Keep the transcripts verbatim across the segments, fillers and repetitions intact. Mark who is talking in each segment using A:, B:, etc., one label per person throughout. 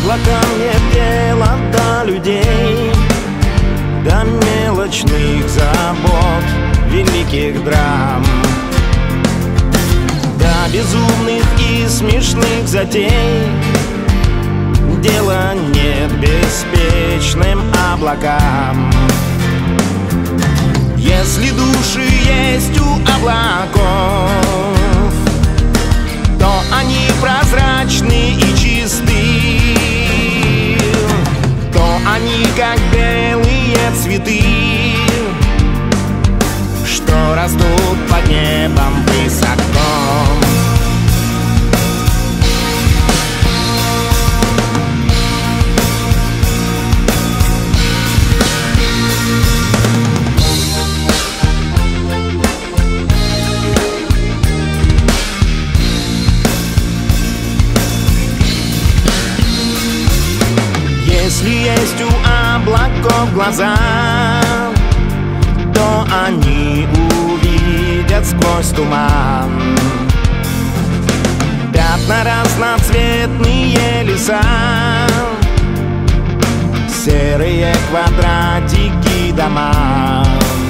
A: Облакам нет дела до людей, до мелочных забот, великих драм, до безумных и смешных затей. Дело нет беспечным облакам. Если души есть у облаков, то они прозрачны и чисты, то они как белые цветы, что растут под небом высоко. Если есть у облаков глаза, то они увидят сквозь туман пятна разноцветные леса, серые квадратики дома,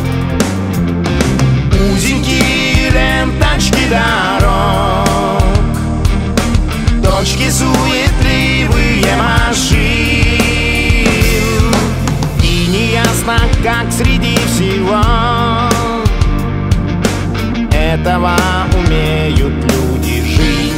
A: узенькие ленточки дорог, точки суетливые машин. Как среди всего этого умеют люди жить.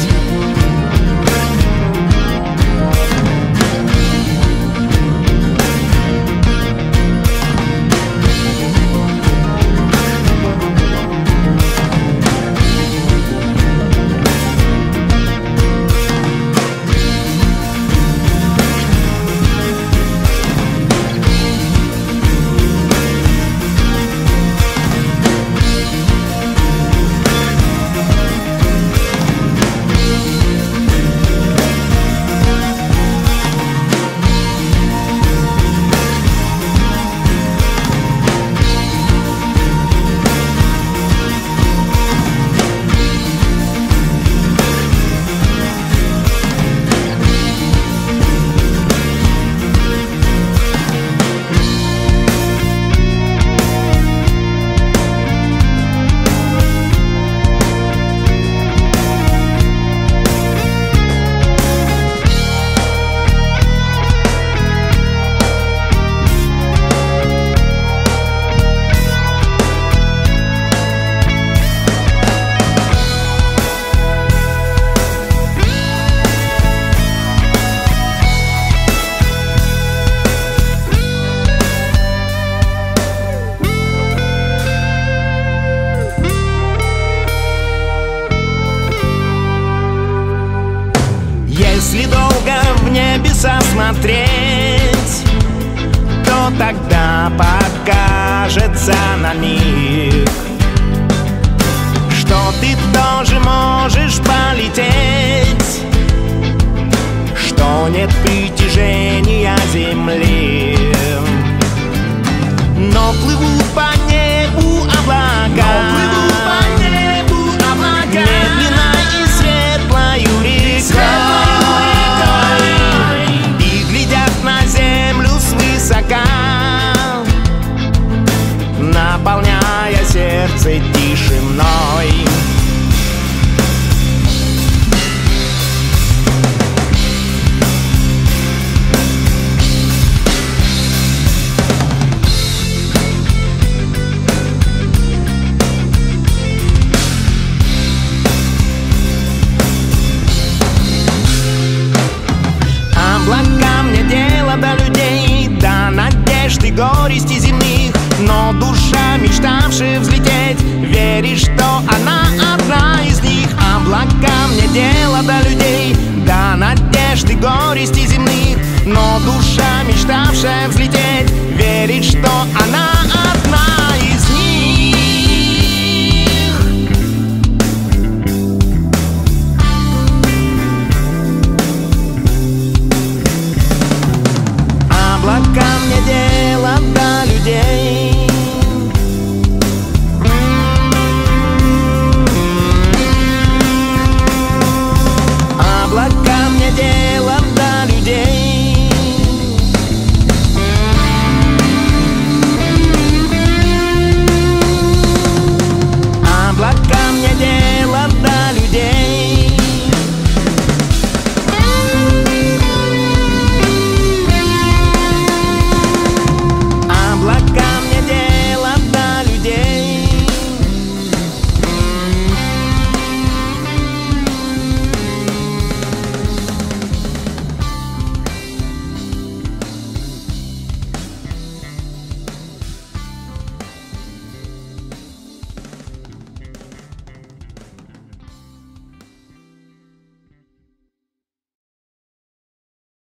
A: Если долго в небеса смотреть, то тогда покажется на миг, что ты тоже можешь полететь, что нет притяжения Земли. Но плывут по небу облака, медленно и светлою рекой, и глядят на землю свысока, наполняя сердце тишиной. Облакам не дело до людей, до надежд и горести земных, но душа, мечтавшая взлететь, веришь, что